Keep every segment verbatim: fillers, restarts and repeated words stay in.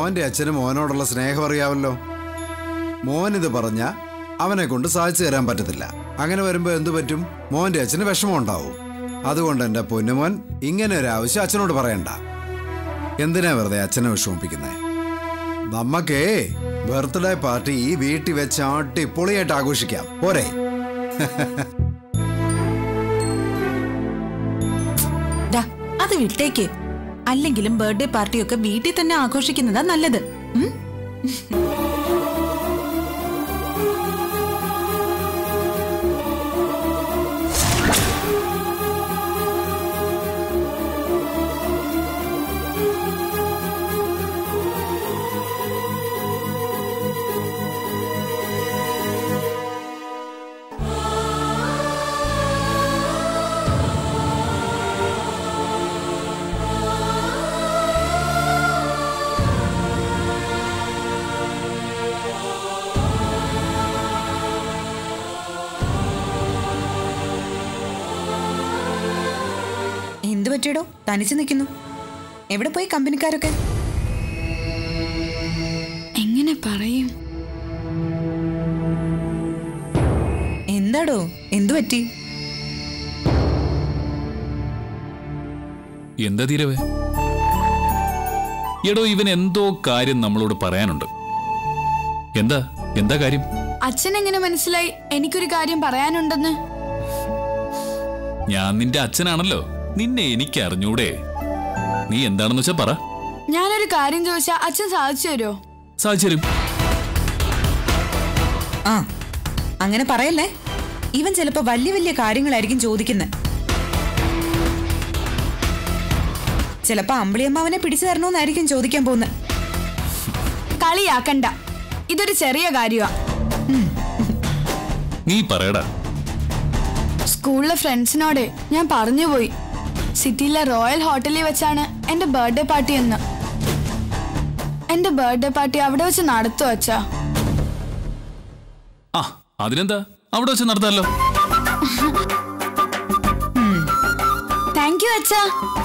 മോന്റെ അച്ഛന് മോനോടുള്ള സ്നേഹം അറിയാമല്ലോ. മോനിത് പറഞ്ഞ അവനെ കൊണ്ട് സാധിച്ചു തരാൻ പറ്റത്തില്ല. അങ്ങനെ വരുമ്പോ എന്തു പറ്റും? മോന്റെ അച്ഛന് വിഷമം ഉണ്ടാവും. അതുകൊണ്ട് എന്റെ പൊന്നുമോൻ ഇങ്ങനെ ഒരു ആവശ്യം അച്ഛനോട് പറയണ്ട. എന്തിനാ വെറുതെ അച്ഛനെ വിഷമിപ്പിക്കുന്നേ? നമ്മക്കേ ബർത്ത്ഡേ പാർട്ടി ഈ വീട്ടിൽ വെച്ച് അടിപൊളിയായിട്ട് ആഘോഷിക്കാം, പോരെ? അത് വിട്ടേക്ക്. അല്ലെങ്കിലും ബർത്ത്ഡേ പാർട്ടിയൊക്കെ വീട്ടിൽ തന്നെ ആഘോഷിക്കുന്നതാ നല്ലത്. എന്തു പറ്റിയടോ? തനിച്ചു നിൽക്കുന്നു. എവിടെ പോയി കമ്പനിക്കാരൊക്കെ? എങ്ങനെ പറയും? എന്താടോ, എന്തു പറ്റി? എന്താ തീരവേ? എടോ, ഇവൻ എന്തോ കാര്യം നമ്മളോട് പറയാനുണ്ട്. എന്താ എന്താ കാര്യം? അച്ഛൻ എങ്ങനെ മനസ്സിലായി എനിക്കൊരു കാര്യം പറയാനുണ്ടെന്ന്? ഞാൻ നിന്റെ അച്ഛനാണല്ലോ. നിന്നെ എനിക്ക് അറിഞ്ഞൂടെ? നീ എന്താണെന്ന് വെച്ചാ പറ. ഞാനൊരു കാര്യം ചോദിച്ചാ അച്ഛൻ സാധിച്ചു തരുമോ? സാധിച്ചു തരും. ആ, അങ്ങനെ പറയല്ലേ. ഇവൻ ചിലപ്പോ വലിയ വലിയ കാര്യങ്ങളായിരിക്കും ചോദിക്കുന്നത്. ചിലപ്പോ അമ്പിളിയമ്മാവനെ പിടിച്ചു തരണോന്നായിരിക്കും ചോദിക്കാൻ പോകുന്നത്. കളിയാക്കണ്ട, ഇതൊരു ചെറിയ കാര്യമാ. നീ പറയടാ. സ്കൂളിലെ ഫ്രണ്ട്സിനോട് ഞാൻ പറഞ്ഞുപോയി, സിറ്റിയിലെ റോയൽ ഹോട്ടലിൽ വെച്ചാണ് എന്റെ ബർത്ത്ഡേ പാർട്ടി എന്ന്. എന്റെ ബർത്ത്ഡേ പാർട്ടി അവിടെ വെച്ച് നടത്തുവോ അച്ഛാ? ആ, അതിനെന്താ, അവിടെ വെച്ച് നടത്താലോ. താങ്ക് യു അച്ഛാ.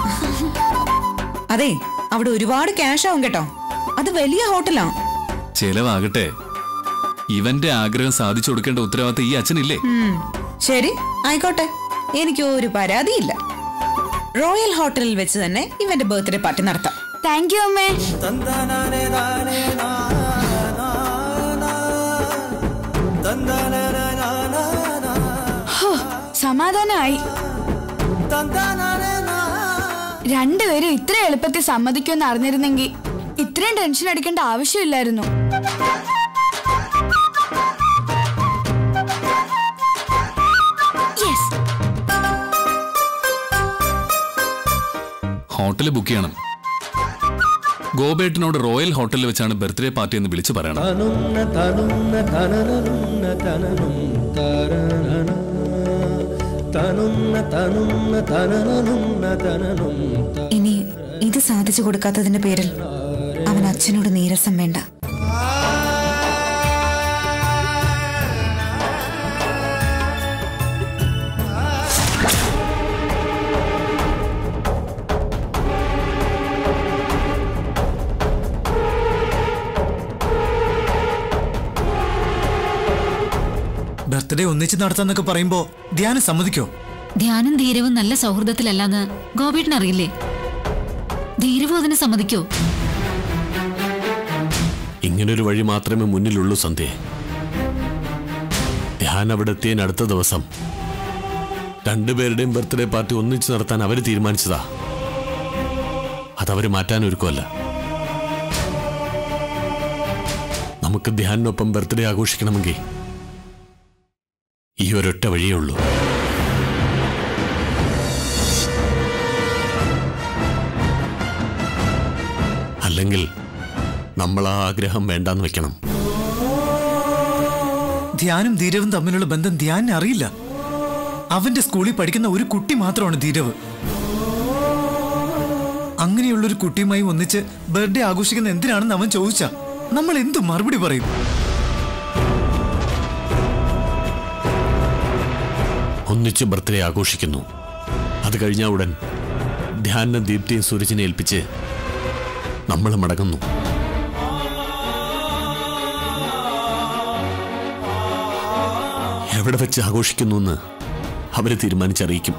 അതെ, അവിടെ ഒരുപാട് ക്യാഷ് ആവും കേട്ടോ. അത് വലിയ ഹോട്ടലാ. ചെലവാകട്ടെ. ഇവന്റെ ആഗ്രഹം സാധിച്ചു കൊടുക്കേണ്ട ഉത്തരവാദിത്തം ഈ അച്ഛനില്ലേ? ശരി, ആയിക്കോട്ടെ. എനിക്ക് ഒരു പരാതിയില്ല. റോയൽ ഹോട്ടലിൽ വെച്ച് തന്നെ ഇവന്റെ ബർത്ത്ഡേ പാർട്ടി നടത്താം. താങ്ക് യു അമ്മേ. സമാധാനമായി. രണ്ടുപേരും ഇത്ര എളുപ്പത്തിൽ സമ്മതിക്കുമെന്ന് അറിഞ്ഞിരുന്നെങ്കിൽ ഇത്രയും ടെൻഷൻ അടിക്കേണ്ട ആവശ്യമില്ലായിരുന്നു. ഹോട്ടൽ ബുക്ക് ചെയ്യണം. ഗോപേട്ടനോട് റോയൽ ഹോട്ടലിൽ വെച്ചാണ് ബർത്ത്ഡേ പാർട്ടി എന്ന് വിളിച്ചു പറയണം. ഇനി ഇത് സാധിച്ചു കൊടുക്കാത്തതിന്റെ പേരിൽ അവൻ അച്ഛനോട് നീരസം വേണ്ട. ബർത്ത്ഡേ ഒന്നിച്ച് നടത്താന്നൊക്കെ പറയുമ്പോ ധ്യാനം സമ്മതിക്കോ? ധ്യാനം ധീരവും നല്ല സൗഹൃദത്തിലല്ലാന്ന് ഗോപേട്ടൻ അറിയില്ലേ? ധീരവും അതിന് സമ്മതിക്കോ? ഇങ്ങനൊരു വഴി മാത്രമേ മുന്നിലുള്ളൂ സന്ധ്യ. ധ്യാൻ അവിടെ എത്തിയതിന് അടുത്ത ദിവസം രണ്ടുപേരുടെയും ബർത്ത്ഡേ പാർട്ടി ഒന്നിച്ച് നടത്താൻ അവര് തീരുമാനിച്ചതാ. അതവര് മാറ്റാനൊരുക്കമല്ല. നമുക്ക് ധ്യാനിനൊപ്പം ബർത്ത്ഡേ ആഘോഷിക്കണമെങ്കിൽ ഈ ഒരൊറ്റ വഴിയേ ഉള്ളൂ. അല്ലെങ്കിൽ നമ്മൾ ആ ആഗ്രഹം വേണ്ടാന്ന് വെക്കണം. ധ്യാനും ധീരവും തമ്മിലുള്ള ബന്ധം ധ്യാനിന് അറിയില്ല. അവന്റെ സ്കൂളിൽ പഠിക്കുന്ന ഒരു കുട്ടി മാത്രമാണ് ധീരവ്. അങ്ങനെയുള്ളൊരു കുട്ടിയുമായി ഒന്നിച്ച് ബർത്ത്ഡേ ആഘോഷിക്കുന്ന എന്തിനാണെന്ന് അവൻ ചോദിച്ചാ നമ്മൾ എന്തു മറുപടി പറയും? ഒന്നിച്ച് ബർത്ത്ഡേ ആഘോഷിക്കുന്നു. അത് കഴിഞ്ഞ ഉടൻ ധ്യാന ദീപ്തിയും സൂരജിനെ ഏൽപ്പിച്ച് നമ്മൾ മടങ്ങുന്നു. എവിടെ വെച്ച് ആഘോഷിക്കുന്നു എന്ന് അവര് തീരുമാനിച്ചറിയിക്കും.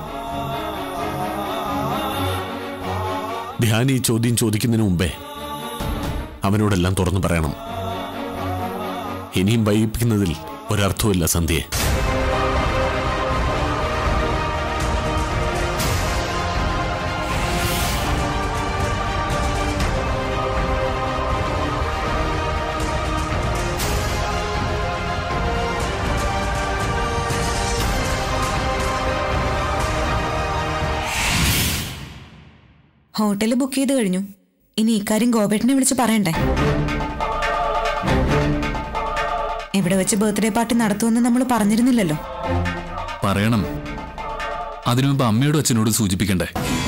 ധ്യാൻ ഈ ചോദ്യം ചോദിക്കുന്നതിന് മുമ്പേ അവനോടെല്ലാം തുറന്നു പറയണം. ഇനിയും വൈകിപ്പിക്കുന്നതിൽ ഒരർത്ഥവുമില്ല സന്ധ്യയെ. ഹോട്ടൽ ബുക്ക് ചെയ്ത് കഴിഞ്ഞു. ഇനി ഇക്കാര്യം ഗോപേട്ടനെ വിളിച്ച് പറയണ്ടേ? എവിടെ വെച്ച് ബർത്ത്ഡേ പാർട്ടി നടത്തുമെന്ന് നമ്മൾ പറഞ്ഞിരുന്നില്ലല്ലോ. പറയണം. അതിനു മുമ്പ് അമ്മയോടും അച്ഛനോടും സൂചിപ്പിക്കണ്ടേ?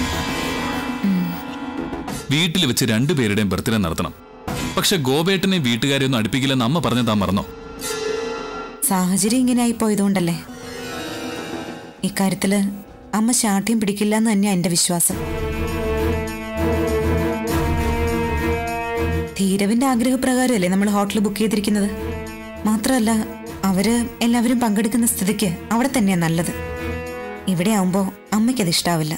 വീട്ടിൽ വെച്ച് രണ്ടുപേരുടെയും ബർത്ത്ഡേ നടത്തണം. പക്ഷെ ഗോപേട്ടനെ വീട്ടുകാരെ ഒന്നും അടുപ്പിക്കില്ലെന്ന് അമ്മ പറഞ്ഞതാ മറന്നോ? സാഹചര്യം ഇങ്ങനെ ആയി പോയതുകൊണ്ടല്ലേ. ഇക്കാര്യത്തില് അമ്മ ശാഠ്യം പിടിക്കില്ല എന്ന് തന്നെയാ എന്റെ വിശ്വാസം. ധീരവിന്റെ ആഗ്രഹപ്രകാരമല്ലേ നമ്മൾ ഹോട്ടൽ ബുക്ക് ചെയ്തിരിക്കുന്നത്. മാത്രമല്ല അവര് എല്ലാവരും പങ്കെടുക്കുന്ന സ്ഥിതിക്ക് അവിടെ തന്നെയാ നല്ലത്. ഇവിടെ ആവുമ്പോ അമ്മയ്ക്കത് ഇഷ്ടാവില്ല.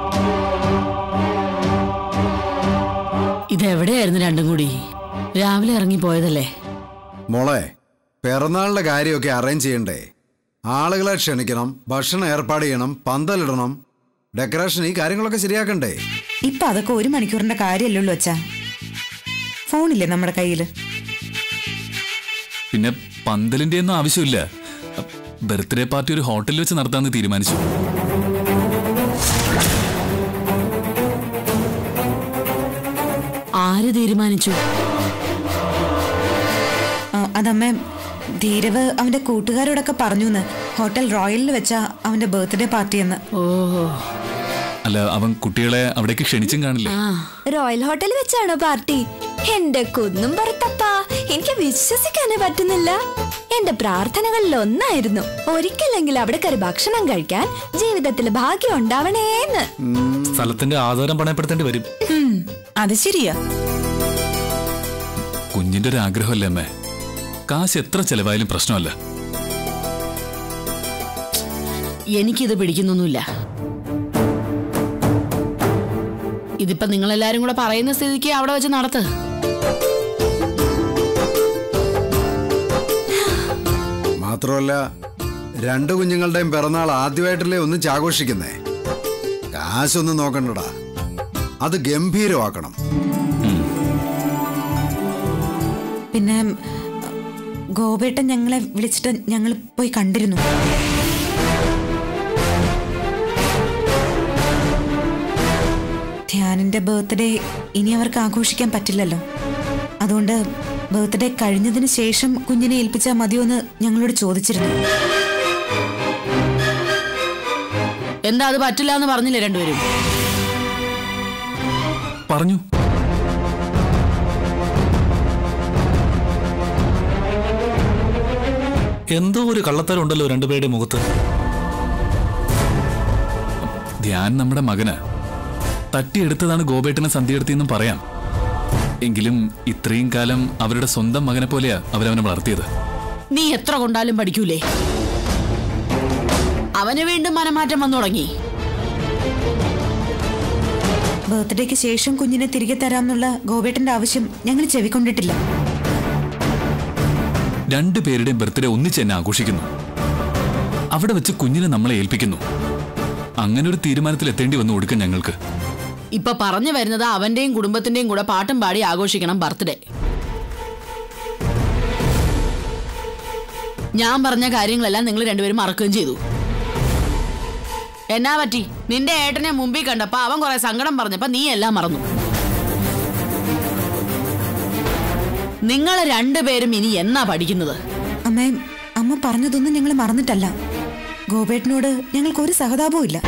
ഇതെവിടെയായിരുന്നു രണ്ടും കൂടി? രാവിലെ ഇറങ്ങി പോയതല്ലേ? മോളെ, പിറന്നാളിന്റെ കാര്യമൊക്കെ അറേഞ്ച് ചെയ്യണ്ടേ? ആളുകളെ ക്ഷണിക്കണം, ഭക്ഷണം ഏർപ്പാട് ചെയ്യണം, പന്തലിടണം, ഡെക്കറേഷൻ, ഈ കാര്യങ്ങളൊക്കെ ശരിയാക്കണ്ടേ? ഇപ്പൊ അതൊക്കെ ഒരു മണിക്കൂറിന്റെ കാര്യമല്ലുള്ളൂ അച്ഛാ. ഫോണില്ലേ നമ്മുടെ കയ്യില്? പിന്നെ പന്തലിന്റെ ഒന്നും ആവശ്യമില്ല. ബർത്ത്ഡേ പാർട്ടി ഒരു ഹോട്ടലിൽ വെച്ച് നടത്താമെന്ന് തീരുമാനിച്ചു. ആര് തീരുമാനിച്ചു? അതമ്മേ, ധീരവ് അവന്റെ കൂട്ടുകാരോടൊക്കെ പറഞ്ഞു ഹോട്ടൽ റോയലിൽ വെച്ചാ അവന്റെ ബർത്ത്ഡേ പാർട്ടിയെന്ന്. ഓഹോ. അല്ല, അവൻ കുട്ടികളെ അവിടേക്ക് ക്ഷണിച്ചും കാണില്ലേ? റോയൽ ഹോട്ടലിൽ വെച്ചാണോ പാർട്ടി? എന്റെ കുന്നും പുറത്തപ്പാ, എനിക്ക് വിശ്വസിക്കാനേ പറ്റുന്നില്ല. എന്റെ പ്രാർത്ഥനകളിൽ ഒന്നായിരുന്നു ഒരിക്കലെങ്കിലും അവിടെ കയറി ഭക്ഷണം കഴിക്കാൻ ജീവിതത്തിൽ ഭാഗ്യം ഉണ്ടാവണേന്ന്. സ്ഥലത്തിന്റെ ആധാരം പണയപ്പെടുത്തേണ്ടി വരും. അത് ശരിയാ. കുഞ്ഞിന്റെ ഒരു ആഗ്രഹമല്ലേ അമ്മേ? കാശ് എത്ര ചെലവായാലും പ്രശ്നമല്ല. എനിക്കിത് പിടിക്കുന്നൊന്നുമില്ല. ഇതിപ്പോ നിങ്ങളെല്ലാരും കൂടെ പറയുന്ന സ്ഥിതിക്ക് അവിടെ വെച്ച് നടത്ത്. മാത്രമല്ല, രണ്ടു കുഞ്ഞുങ്ങളുടെയും പിറന്നാൾ ആദ്യമായിട്ടല്ലേ ഒന്നിച്ച് ആഘോഷിക്കുന്നേ. കാശൊന്നും നോക്കണ്ടടാ, അത് ഗംഭീരമാക്കണം. പിന്നെ ഗോപേട്ടൻ ഞങ്ങളെ വിളിച്ചിട്ട് ഞങ്ങൾ പോയി കണ്ടിരുന്നു. ധ്യാനിന്റെ ബർത്ത്ഡേ ഇനി അവർക്ക് ആഘോഷിക്കാൻ പറ്റില്ലല്ലോ. അതുകൊണ്ട് ബർത്ത്ഡേ കഴിഞ്ഞതിന് ശേഷം കുഞ്ഞിനെ ഏൽപ്പിച്ചാൽ മതിയോന്ന് ഞങ്ങളോട് ചോദിച്ചിരുന്നു. എന്താ അത് പറ്റില്ല എന്ന് പറഞ്ഞില്ലേ രണ്ടുപേരും? പറഞ്ഞു. എന്തോ ഒരു കള്ളത്തരം ഉണ്ടല്ലോ രണ്ടുപേരുടെ മുഖത്ത്. ധ്യാൻ നമ്മുടെ മകന് തട്ടിയെടുത്തതാണ് ഗോപേട്ടനെ സന്ധ്യയെടുത്തെന്നും പറയാം. എങ്കിലും ഇത്രയും കാലം അവരുടെ സ്വന്തം മകനെ പോലെയാ അവരവനെ വളർത്തിയത്. നീ എത്ര കൊണ്ടാലും പഠിക്കൂലേ? അവന് വീണ്ടും മനമാറ്റം വന്നു തുടങ്ങി. ബർത്ത്ഡേക്ക് ശേഷം കുഞ്ഞിനെ തിരികെ തരാമെന്നുള്ള ഗോപേട്ടന്റെ ആവശ്യം ഞങ്ങൾ ചെവിക്കൊണ്ടിട്ടില്ല. രണ്ടുപേരുടെയും ബർത്ത്ഡേ ഒന്നിച്ച് തന്നെ ആഘോഷിക്കുന്നു. അവിടെ വെച്ച് കുഞ്ഞിനെ നമ്മളെ ഏൽപ്പിക്കുന്നു. അങ്ങനെ ഒരു തീരുമാനത്തിൽ എത്തേണ്ടി വന്നു കൊടുക്കും ഞങ്ങൾക്ക്. ഇപ്പൊ പറഞ്ഞു വരുന്നത് അവന്റെയും കുടുംബത്തിന്റെയും കൂടെ പാട്ടും പാടി ആഘോഷിക്കണം ബർത്ത്ഡേ. ഞാൻ പറഞ്ഞ കാര്യങ്ങളെല്ലാം നിങ്ങൾ രണ്ടുപേരും മറക്കുകയും ചെയ്തു. എന്നാ പറ്റി? നിന്റെ ഏട്ടനെ മുമ്പിൽ കണ്ടപ്പോ അവൻ കുറെ സങ്കടം പറഞ്ഞപ്പോ നീ എല്ലാം മറന്നു. നിങ്ങൾ രണ്ടുപേരും ഇനി എന്നാ പഠിക്കുന്നത്? അമ്മേ, അമ്മ പറഞ്ഞതൊന്നും ഞങ്ങൾ മറന്നിട്ടല്ല. ഗോപേട്ടനോട് ഞങ്ങൾക്ക് ഒരു സഹതാപവും ഇല്ല.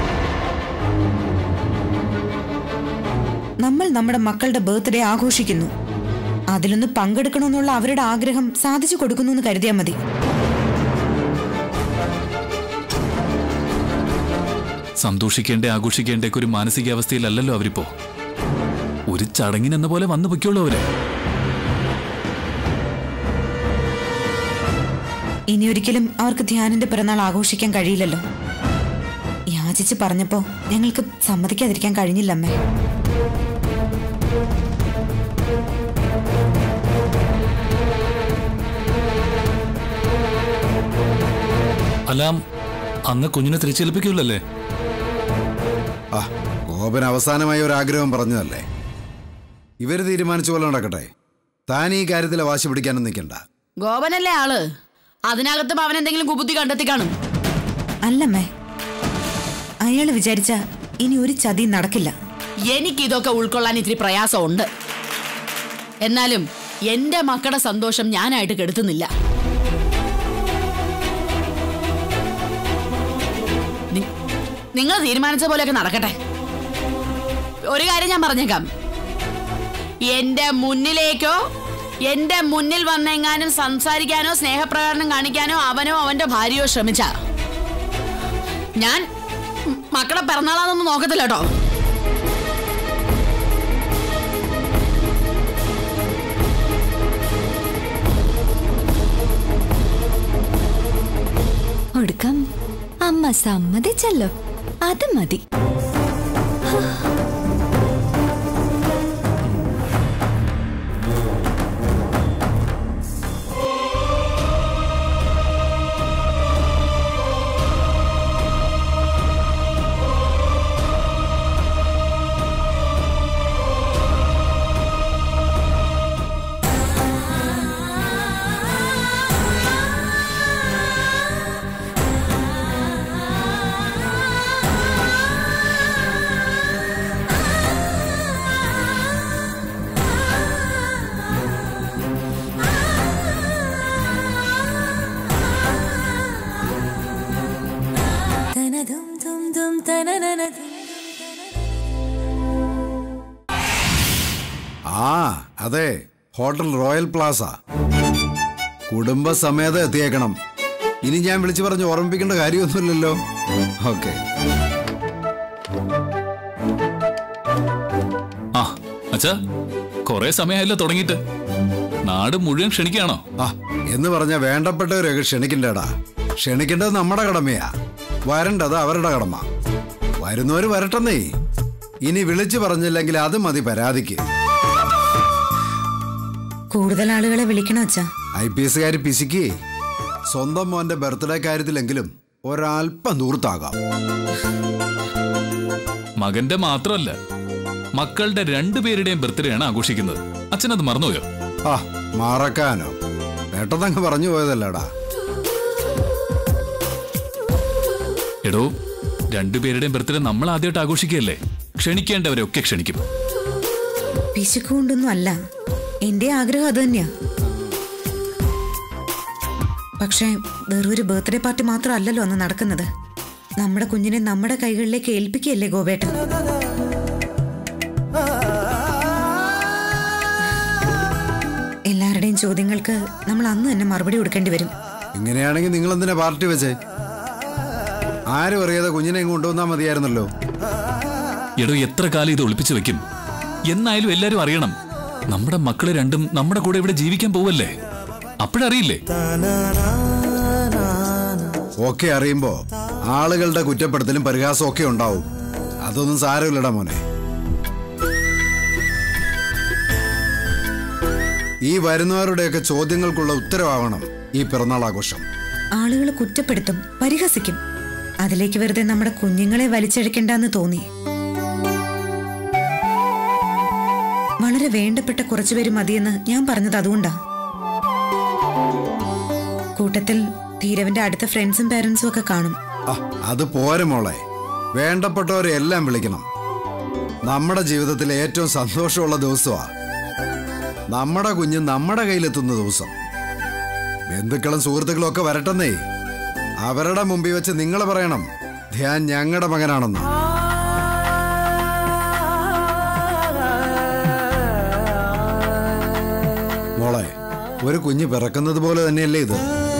നമ്മൾ നമ്മുടെ മക്കളുടെ ബർത്ത്ഡേ ആഘോഷിക്കുന്നു. അതിലൊന്ന് പങ്കെടുക്കണമെന്നുള്ള അവരുടെ ആഗ്രഹം സാധിച്ചു കൊടുക്കുന്നു എന്ന് കരുതിയാൽ മതി. സന്തോഷിക്കേണ്ട ആഘോഷിക്കേണ്ട ഒരു മാനസികാവസ്ഥയിലല്ലല്ലോ അവരിപ്പോ. ഒരു ചടങ്ങിനെന്ന പോലെ വന്നു പൊയ്ക്കുള്ളൂ അവര്. ഇനി ഒരിക്കലും അവർക്ക് ധ്യാനിന്റെ പിറന്നാൾ ആഘോഷിക്കാൻ കഴിയില്ലല്ലോ. യാചിച്ച് പറഞ്ഞപ്പോ ഞങ്ങൾക്ക് സമ്മതിക്കാതിരിക്കാൻ കഴിഞ്ഞില്ലമ്മേ. അല്ല, അങ്ങ് കുഞ്ഞിനെ തിരിച്ചേൽപ്പിക്കൂലല്ലേ? ആ, ഗോപൻ അവസാനമായി ഒരു ആഗ്രഹം പറഞ്ഞതല്ലേ. ഇവര് തീരുമാനിച്ച പോലെ നടക്കട്ടെ. താൻ ഈ കാര്യത്തിൽ വാശി പിടിക്കാനും നിൽക്കണ്ട. ഗോപനല്ലേ ആള്, അതിനകത്ത് അവൻ എന്തെങ്കിലും കുബുദ്ധി കണ്ടെത്തി കാണും. അല്ലമ്മേ, അയാള് വിചാരിച്ച ഇനി ഒരു ചതി നടക്കില്ല. എനിക്കിതൊക്കെ ഉൾക്കൊള്ളാൻ ഇത്തിരി പ്രയാസമുണ്ട്. എന്നാലും എന്റെ മക്കളുടെ സന്തോഷം ഞാനായിട്ട് കെടുത്തുന്നില്ല. നിങ്ങൾ തീരുമാനിച്ച പോലെയൊക്കെ നടക്കട്ടെ. ഒരു കാര്യം ഞാൻ പറഞ്ഞേക്കാം, എന്റെ മുന്നിലേക്കോ എന്റെ മുന്നിൽ വന്നെങ്ങാനും സംസാരിക്കാനോ സ്നേഹപ്രകടനം കാണിക്കാനോ അവനോ അവന്റെ ഭാര്യയോ ശ്രമിച്ച ഞാൻ മക്കളെ പിറന്നാളാന്നൊന്നും നോക്കത്തില്ല കേട്ടോ. ഒടുക്കം അമ്മ സമ്മതിച്ചല്ലോ, അത് മതി. ആ അതെ, ഹോട്ടൽ റോയൽ പ്ലാസ. കുടുംബസമേതം എത്തിയേക്കണം. ഇനി ഞാൻ വിളിച്ചു പറഞ്ഞ് ഓർമ്മിപ്പിക്കേണ്ട കാര്യമൊന്നുമില്ലല്ലോ. ഓക്കെ. ആ അച്ഛാ, കൊറേ സമയമായല്ലോ തുടങ്ങിയിട്ട്. നാട് മുഴുവൻ ക്ഷണിക്കുകയാണോ? ആ എന്ന് പറഞ്ഞ വേണ്ടപ്പെട്ടവരൊക്കെ ക്ഷണിക്കണ്ടേടാ. ക്ഷണിക്കേണ്ടത് നമ്മുടെ കടമയാ, വരേണ്ടത് അവരുടെ കടമ. വരുന്നവര് വരട്ടെന്നേ. ഇനി വിളിച്ചു പറഞ്ഞില്ലെങ്കിൽ അത് മതി പരാതിക്ക്. കൂടുതൽ ആളുകളെ വിളിക്കണോ അച്ഛാ? ഐ പി എസുകാര് പിശിക്ക് സ്വന്തം മോന്റെ ബർത്ത്ഡേ കാര്യത്തിലെങ്കിലും ഒരൽപ്പം ദൂർത്താകാം. മകന്റെ മാത്രമല്ല, മക്കളുടെ രണ്ടുപേരുടെയും ബർത്ത്ഡേ ആണ് ആഘോഷിക്കുന്നത്. അച്ഛനത് മറന്നുപോയോ? ആ മറക്കാനോ, പെട്ടെന്നങ്ങ് പറഞ്ഞു പോയതല്ലടാ. എടോ, രണ്ടുപേരുടെയും ബർത്ത്ഡേ നമ്മൾ ആദ്യമായിട്ട് ആഘോഷിക്കുകയല്ലേ. ക്ഷണിക്കേണ്ടവരെ ഒക്കെ ക്ഷണിക്കും. പിശുക്കൊണ്ടൊന്നും അല്ല, എന്റെ ആഗ്രഹം അത് തന്നെയാ. പക്ഷേ വേറൊരു ബർത്ത്ഡേ പാർട്ടി മാത്രമല്ലല്ലോ അന്ന് നടക്കുന്നത്. നമ്മുടെ കുഞ്ഞിനെ നമ്മുടെ കൈകളിലേക്ക് ഏൽപ്പിക്കുകയല്ലേ ഗോപേട്ടൻ. എല്ലാവരുടെയും ചോദ്യങ്ങൾക്ക് നമ്മൾ അന്ന് തന്നെ മറുപടി കൊടുക്കേണ്ടി വരും. ഇങ്ങനെയാണെങ്കിൽ നിങ്ങൾ എന്തിനാ പാർട്ടി വെച്ചേ? ആരും അറിയാതെ കുഞ്ഞിനെ കൊണ്ടുവന്നാൽ മതിയായിരുന്നല്ലോ. എടോ, എത്ര കാലം ഇത് ഒളിപ്പിച്ചു വെക്കും? എന്നായാലും എല്ലാരും അറിയണം. നമ്മുടെ മക്കള് രണ്ടും നമ്മുടെ കൂടെ ഇവിടെ ജീവിക്കാൻ പോവല്ലേ. അപ്പോഴറിയില്ലേ? ഒക്കെ അറിയുമ്പോ ആളുകളുടെ കുറ്റപ്പെടുത്തലും പരിഹാസവും ഒക്കെ ഉണ്ടാവും. അതൊന്നും സാരമില്ലടാ മോനെ. ഈ വരുന്നവരുടെയൊക്കെ ചോദ്യങ്ങൾക്കുള്ള ഉത്തരവാകണം ഈ പിറന്നാൾ ആഘോഷം. ആളുകൾ കുറ്റപ്പെടുത്തും, പരിഹസിക്കും. അതിലേക്ക് വെറുതെ നമ്മുടെ കുഞ്ഞുങ്ങളെ വലിച്ചഴക്കണ്ടെന്ന് തോന്നി. വളരെ വേണ്ടപ്പെട്ട കുറച്ചുപേര് മതിയെന്ന് ഞാൻ പറഞ്ഞത് അതുകൊണ്ടാ. കൂട്ടത്തിൽ ധീരവന്റെ അടുത്ത ഫ്രണ്ട്സും പേരൻസും ഒക്കെ കാണും. അത് പോരെ മോളെ, വേണ്ടപ്പെട്ടവരെ എല്ലാം വിളിക്കണം. നമ്മുടെ ജീവിതത്തിലെ ഏറ്റവും സന്തോഷമുള്ള ദിവസമാ നമ്മുടെ കുഞ്ഞ് നമ്മുടെ കയ്യിലെത്തുന്ന ദിവസം. ബന്ധുക്കളും സുഹൃത്തുക്കളും ഒക്കെ വരട്ടെന്നേ. അവരുടെ മുമ്പിൽ വെച്ച് നിങ്ങൾ പറയണം, ധ്യാൻ ഞങ്ങളുടെ മകനാണെന്ന്. മോളെ, ഒരു കുഞ്ഞ് പിറക്കുന്നത് പോലെ തന്നെയല്ലേ ഇത്.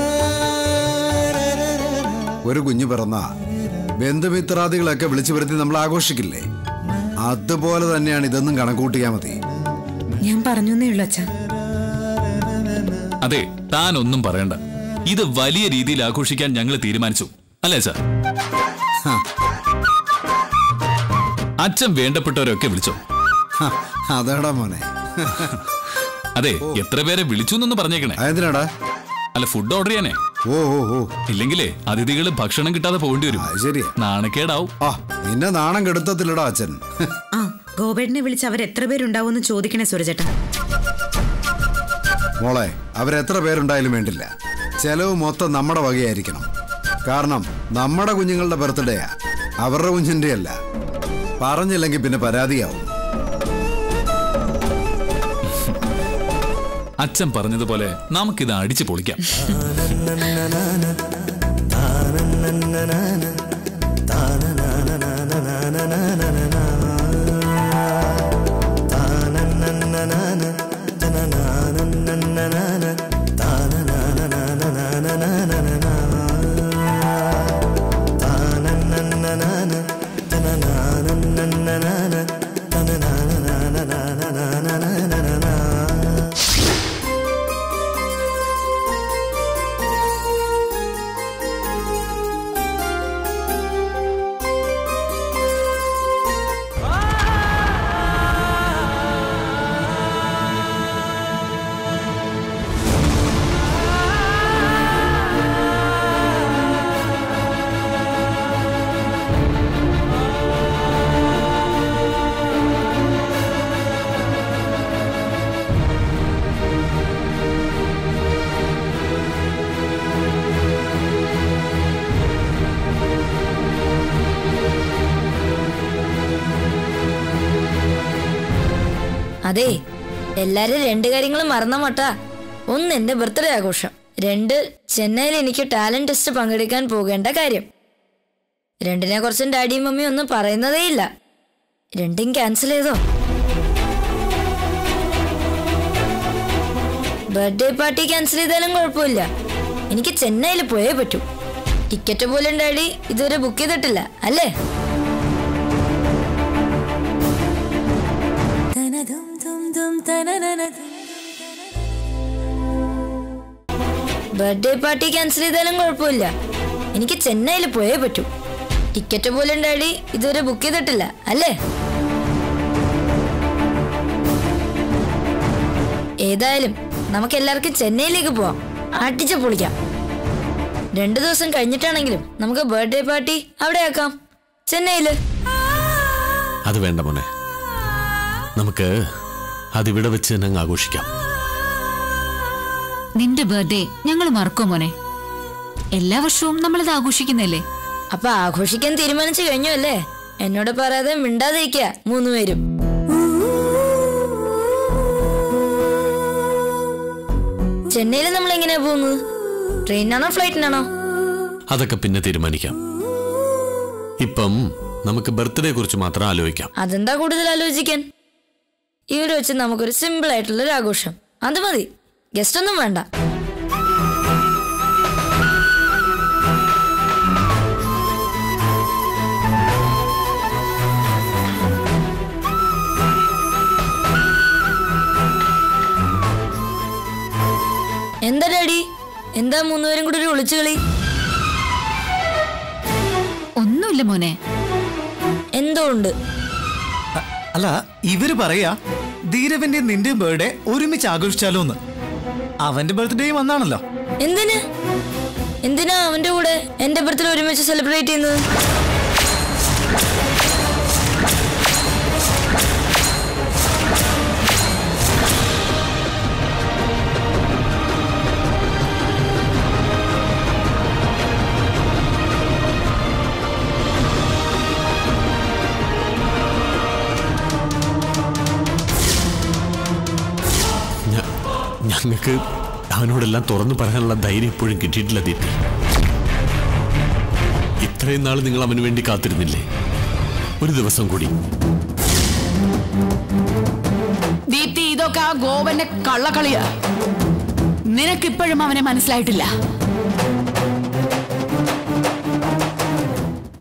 ഒരു കുഞ്ഞ് പിറന്ന ബന്ധുമിത്രാദികളൊക്കെ വിളിച്ചു വരുത്തി നമ്മൾ ആഘോഷിക്കില്ലേ? അതുപോലെ തന്നെയാണ് ഇതെന്നും കണക്കൂട്ടിയാ മതി. ഞാൻ പറഞ്ഞേ ഉള്ളൂ അച്ഛാ. അതെ, താൻ ഒന്നും പറയണ്ട. ഇത് വലിയ രീതിയിൽ ആഘോഷിക്കാൻ ഞങ്ങൾ തീരുമാനിച്ചു, അല്ലേ സാർ? അച്ഛൻ വേണ്ടപ്പെട്ടവരൊക്കെ വിളിച്ചോ? അതാടാ മോനെ. അതെ, എത്ര പേരെ വിളിച്ചു എന്നൊന്ന് പറഞ്ഞേക്കണേ. എന്തിനാടാ? അല്ല, ഫുഡ് ഓർഡർ ചെയ്യാനേ. ഓ ഓ ഓ ഇല്ലെങ്കിലേ അതിഥികള് ഭക്ഷണം കിട്ടാതെ പോകേണ്ടി വരും. ശരിയാ, നാണക്കേടാവും. ആ നിന്നെ നാണം കെടുത്തത്തില്ലടാ അച്ഛൻ. ആ ഗോപേട്ടനെ വിളിച്ച് അവർ എത്ര പേരുണ്ടാവും ചോദിക്കണേ സൂരജേട്ടാ. മോളെ, അവരെത്ര പേരുണ്ടായാലും വേണ്ടില്ല, ചെലവ് മൊത്തം നമ്മുടെ വകയായിരിക്കണം. കാരണം നമ്മുടെ കുഞ്ഞുങ്ങളുടെ ബർത്ത്ഡേയാ, അവരുടെ കുഞ്ഞിന്റെ അല്ല. പറഞ്ഞില്ലെങ്കിൽ പിന്നെ പരാതിയാവും. അച്ഛൻ പറഞ്ഞതുപോലെ നമുക്കിത് അടിച്ചു പൊളിക്കാം. അതെ, എല്ലാരും രണ്ട് കാര്യങ്ങളും മറന്ന മട്ടാ. ഒന്ന് എന്റെ ബർത്ത്ഡേ ആഘോഷം, രണ്ട് ചെന്നൈയിൽ എനിക്ക് ടാലന്റ് ടെസ്റ്റ് പങ്കെടുക്കാൻ പോകേണ്ട കാര്യം. രണ്ടിനെ കുറിച്ചും ഡാഡിയും മമ്മിയും ഒന്നും പറയുന്നതേ ഇല്ല. രണ്ടും ക്യാൻസൽ ചെയ്തോ? ബർത്ത്ഡേ പാർട്ടി ക്യാൻസൽ ചെയ്താലും കുഴപ്പമില്ല, എനിക്ക് ചെന്നൈയിൽ പോയേ പറ്റൂ. ടിക്കറ്റ് പോലും ഡാഡി ഇതുവരെ ബുക്ക് ചെയ്തിട്ടില്ല, അല്ലേ? ബർത്ത്ഡേ പാർട്ടി ക്യാൻസൽ ചെയ്താലും കുഴപ്പമില്ല, എനിക്ക് ചെന്നൈയിൽ പോയേ പറ്റൂ. ടിക്കറ്റ് പോലും ഡാഡി ഇതുവരെ ബുക്ക് ചെയ്തിട്ടില്ല, അല്ലേ? ഏതായാലും നമുക്ക് എല്ലാവർക്കും ചെന്നൈയിലേക്ക് പോവാം, അടിച്ചു പൊളിക്കാം. രണ്ടു ദിവസം കഴിഞ്ഞിട്ടാണെങ്കിലും നമുക്ക് ബർത്ത്ഡേ പാർട്ടി അവിടെ ആക്കാം, ചെന്നൈയില്. അത് വേണ്ട മോനെ, നമുക്ക് അതിവിടെ വെച്ച് തന്നെ ആഘോഷിക്കാം. നിന്റെ ബർത്ത്ഡേ ഞങ്ങൾ മറക്കോ മോനെ? എല്ലാ വർഷവും നമ്മളിത് ആഘോഷിക്കുന്നല്ലേ. അപ്പൊ ആഘോഷിക്കാൻ തീരുമാനിച്ചു കഴിഞ്ഞു അല്ലേ? എന്നോട് പറയാതെ മിണ്ടാതിരിക്കുക മൂന്നുപേരും. ചെന്നൈയിൽ നമ്മൾ എങ്ങനെയാ പോകുന്നത്? ട്രെയിനാണോ ഫ്ലൈറ്റിനാണോ? അതൊക്കെ പിന്നെ തീരുമാനിക്കാം. ഇപ്പം നമുക്ക് ബർത്ത്ഡേ കുറിച്ച് മാത്രം ആലോചിക്കാം. അതെന്താ കൂടുതൽ ആലോചിക്കാൻ? ഇവിടെ വെച്ച് നമുക്കൊരു സിമ്പിൾ ആയിട്ടുള്ള ഒരു ആഘോഷം, അത് മതി. ഗസ്റ്റ് ഒന്നും വേണ്ട. എന്താ ഡാഡി, എന്താ മൂന്നുപേരും കൂടി ഒരു ഒളിച്ചു കളി? ഒന്നുമില്ല മോനെ. എന്തോ ഉണ്ട്. അല്ല, ഇവര് പറയാ ധീരവന്റെ നിന്റെ ബർത്ത്ഡേ ഒരുമിച്ച് ആഘോഷിച്ചാലോ എന്ന്. അവന്റെ ബർത്ത്ഡേയും വന്നാണല്ലോ. എന്തിന് എന്തിനാ അവന്റെ കൂടെ എന്റെ ബർത്ത്ഡേ ഒരുമിച്ച് സെലിബ്രേറ്റ് ചെയ്യുന്നത്? ഞങ്ങൾക്ക് അവനോടെല്ലാം തുറന്നു പറയാനുള്ള ധൈര്യം എപ്പോഴും കിട്ടിയിട്ടില്ല ദീപ്തി. ഇത്രയും നാൾ നിങ്ങൾ അവന് വേണ്ടി കാത്തിരുന്നില്ലേ? ഒരു ദിവസം കൂടി. ദീപ്തി, ഇതൊക്കെ ആ ഗോപന്റെ കള്ളക്കളിയാ. നിനക്കിപ്പോഴും അവനെ മനസ്സിലായിട്ടില്ല.